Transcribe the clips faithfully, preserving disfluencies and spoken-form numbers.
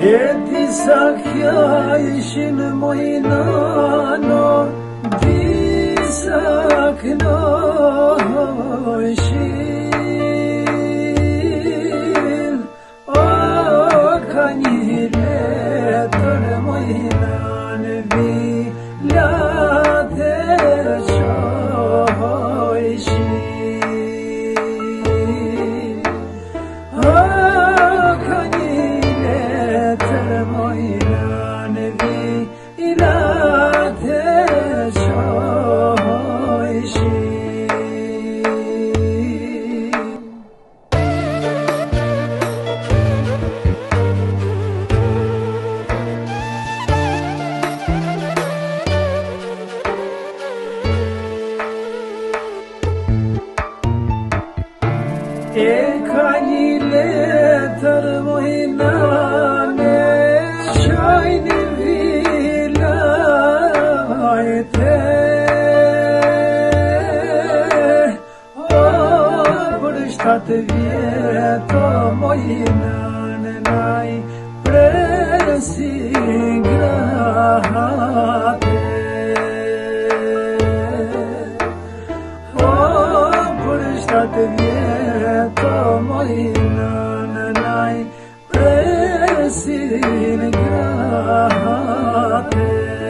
E di sakja ishin mojnano, di sakno ishin, o ka një letër mojnan vilate qoishin, o ka një letër mojnan vilate qoishin. E ka një letër mojnane, qajni vilajte, o për shtatë vjeto mojnane naj presin grahate. Shtatë vjeto mojnan naj presin grahate.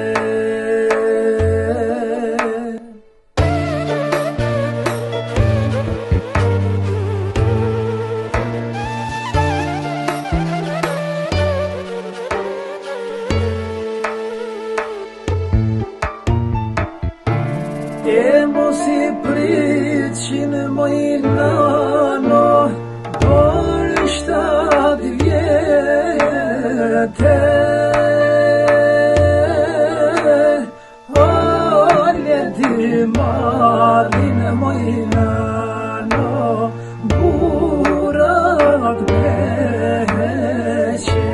E mos i pritqin mojnano, për shtatë vjete, o leti marrin mojnano, burat breqe.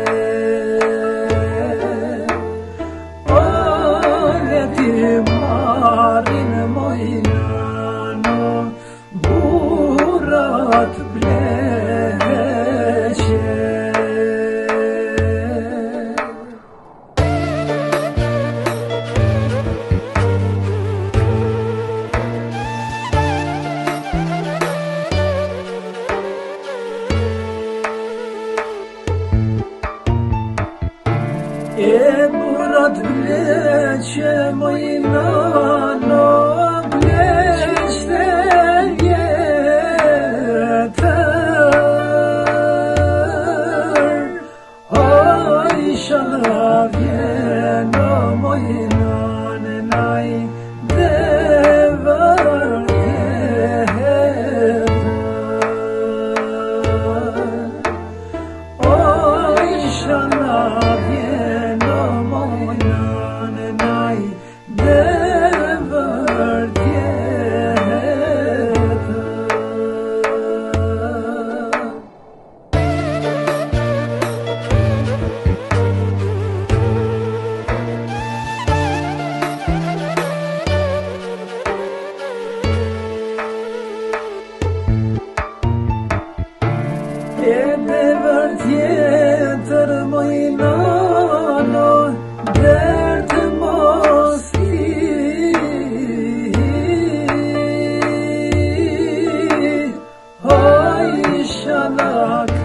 O leti marrin mojnano, burat bleqe. E burat bleqe mojnano, bleqte vjetër, o inshallah vjeno mojnane naj devër vjetër, o inshallah vjeno mojnane naj devër vjetër. E devër tjetër mojnano, dertë mos i, o inshallah